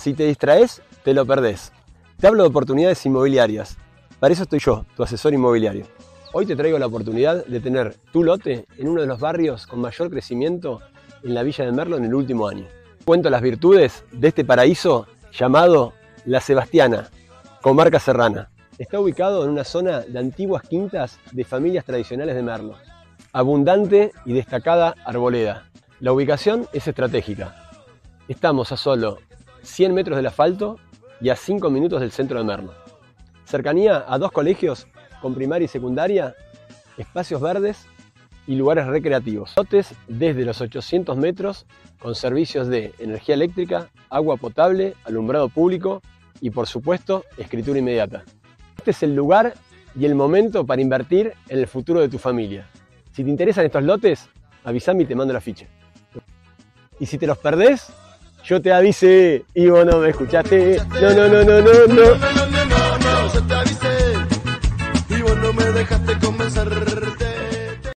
Si te distraes, te lo perdés. Te hablo de oportunidades inmobiliarias. Para eso estoy yo, tu asesor inmobiliario. Hoy te traigo la oportunidad de tener tu lote en uno de los barrios con mayor crecimiento en la Villa de Merlo en el último año. Cuento las virtudes de este paraíso llamado La Sebastiana, comarca serrana. Está ubicado en una zona de antiguas quintas de familias tradicionales de Merlo. Abundante y destacada arboleda. La ubicación es estratégica. Estamos a solo 100 metros del asfalto y a 5 minutos del centro de Merlo. Cercanía a 2 colegios con primaria y secundaria, espacios verdes y lugares recreativos. Lotes desde los 800 metros con servicios de energía eléctrica, agua potable, alumbrado público y por supuesto escritura inmediata. Este es el lugar y el momento para invertir en el futuro de tu familia. Si te interesan estos lotes, avísame y te mando la ficha. Y si te los perdés, yo te avisé y vos no me escuchaste. No. Yo te avisé y vos no me dejaste